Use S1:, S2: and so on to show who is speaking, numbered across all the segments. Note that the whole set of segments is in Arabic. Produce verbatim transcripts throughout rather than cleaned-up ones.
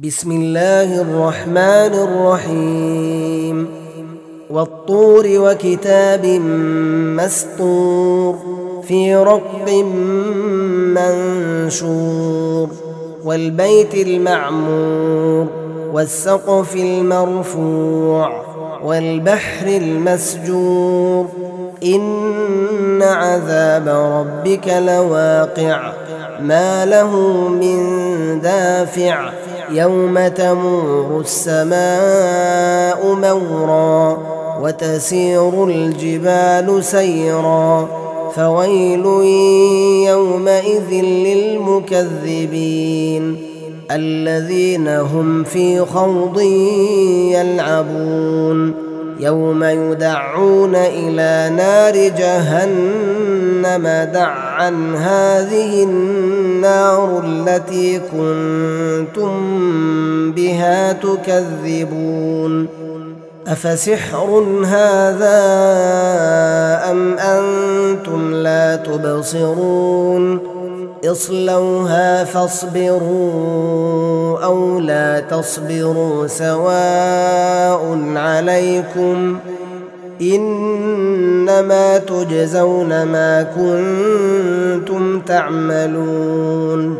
S1: بسم الله الرحمن الرحيم والطور وكتاب مسطور في رق منشور والبيت المعمور والسقف المرفوع والبحر المسجور إن عذاب ربك لواقع ما له من دافع يوم تمور السماء مورا وتسير الجبال سيرا فويل يومئذ للمكذبين الذين هم في خوض يلعبون يوم يدعون إلى نار جهنم دعا هذه النار التي كنتم بها تكذبون أفسحر هذا أم أنتم لا تبصرون اصلوها فاصبروا أو لا تصبروا سواء عليكم إنما تجزون ما كنتم تعملون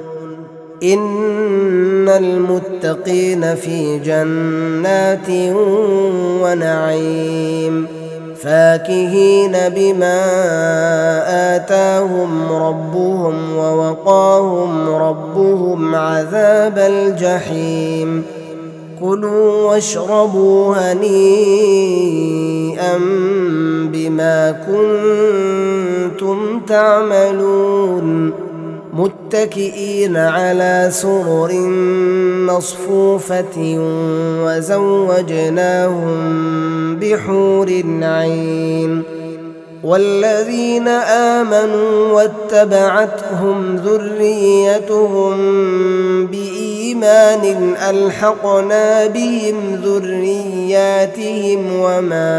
S1: إن المتقين في جنات ونعيم فاكهين بما آتاهم ربهم ووقاهم ربهم عذاب الجحيم كلوا واشربوا هنيئا بما كنتم تعملون متكئين على سرر مصفوفة وزوجناهم بحور عين والذين آمنوا واتبعتهم ذريتهم بإيمان ألحقنا بهم ذرياتهم وما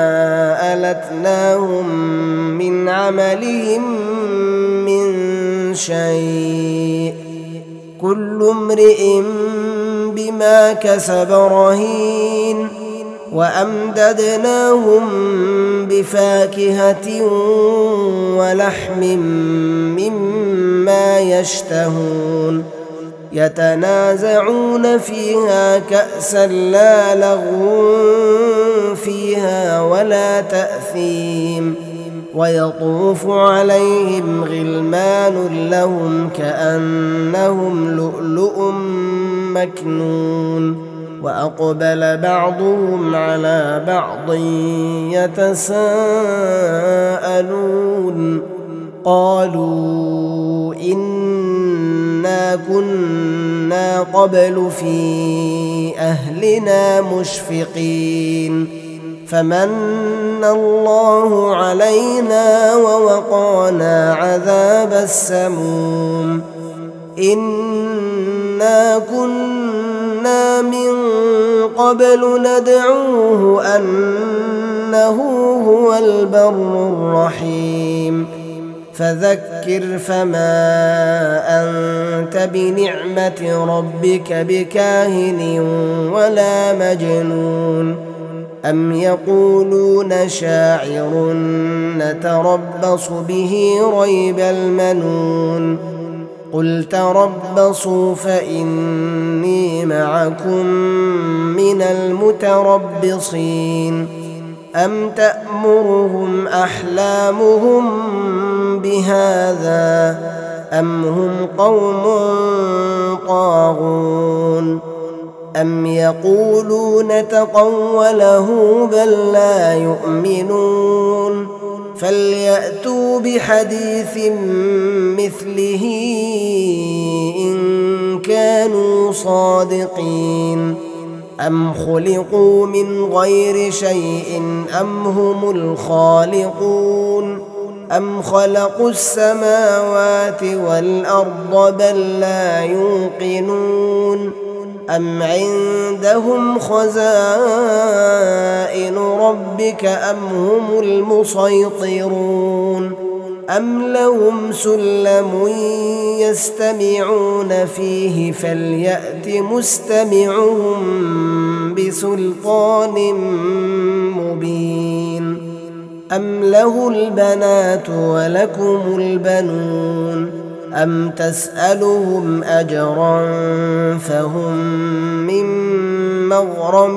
S1: ألتناهم من عملهم من شيء كل امرئ بما كسب رهين وأمددناهم بفاكهة ولحم مما يشتهون يتنازعون فيها كأسا لا لغو فيها ولا تأثيم ويطوف عليهم غلمان لهم كأنهم لؤلؤ مكنون وأقبل بعضهم على بعض يتساءلون قالوا إنا كنا قبل في أهلنا مشفقين فمن الله علينا ووقانا عذاب السموم إنا كنا من قبل ندعوه أنه هو البر الرحيم فذكر فما أنت بنعمة ربك بكاهن ولا مجنون أم يقولون شاعر نتربص به ريب المنون قل تربصوا فإني معكم من المتربصين أم تأمرهم أحلامهم بهذا أم هم قوم طاغون أم يقولون تقوله بل لا يؤمنون فليأتوا بحديث مثله إن كانوا صادقين أم خلقوا من غير شيء أم هم الخالقون أم خلقوا السماوات والأرض بل لا يوقنون أم عندهم خزائن ربك أم هم المسيطرون أم لهم سلم يستمعون فيه فليأت مستمعهم بسلطان مبين أم له البنات ولكم البنون أم تسألهم أجرا فهم من مغرم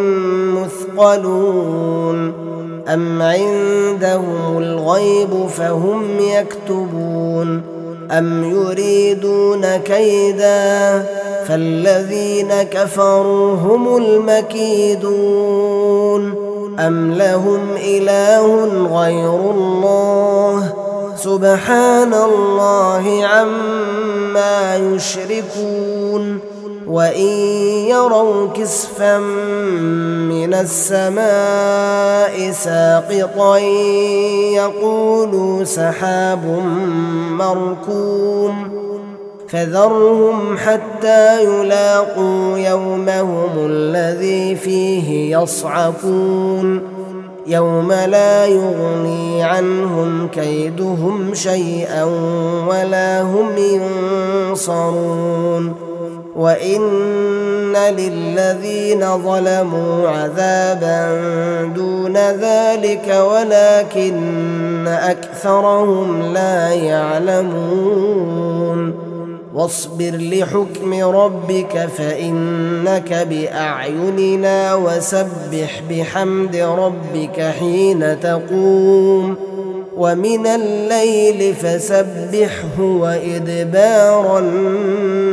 S1: مثقلون أم عندهم الغيب فهم يكتبون أم يريدون كيدا فالذين كفروا هم المكيدون أم لهم إله غير الله سبحان الله عما يشركون وإن يروا كسفا من السماء ساقطا يقولوا سحاب مركوم فذرهم حتى يلاقوا يومهم الذي فيه يصعقون يوم لا يغني عنهم كيدهم شيئا ولا هم ينصرون وإن للذين ظلموا عذابا دون ذلك ولكن أكثرهم لا يعلمون واصبر لحكم ربك فإنك بأعيننا وسبح بحمد ربك حين تقوم ومن الليل فسبحه وإدبار النجوم